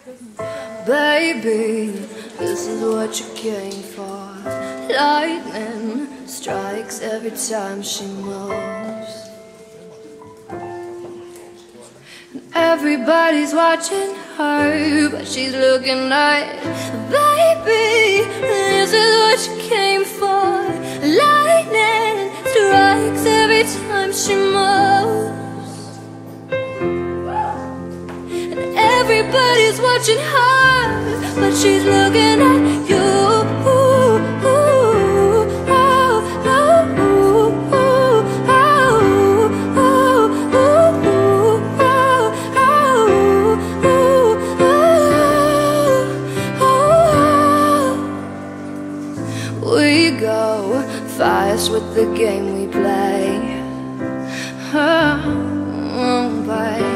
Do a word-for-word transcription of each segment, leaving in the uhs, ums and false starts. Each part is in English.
Baby, this is what you came for. Lightning strikes every time she moves. And everybody's watching her, but she's looking right. Baby, this is what you came for. Lightning strikes every time she moves. Everybody's watching her, but she's looking at you. We go fast with the game we play. Oh, babe.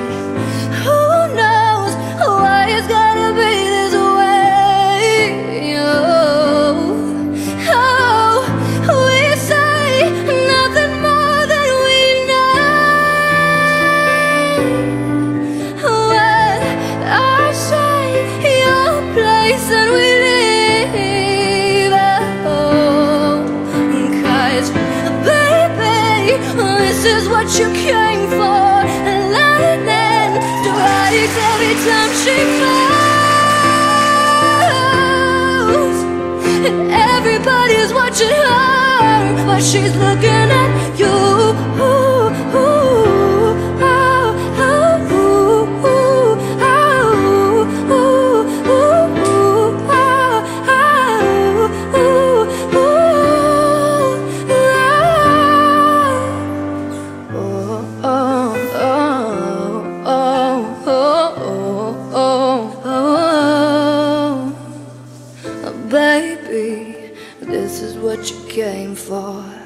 It's gotta be this way. Oh, oh, we say nothing more than we know. When I say your place and we leave. Oh, 'cause baby, this is what you came for. Lightning strikes every time she moves. And everybody's watching her, but she's looking at you. Baby, this is what you came for.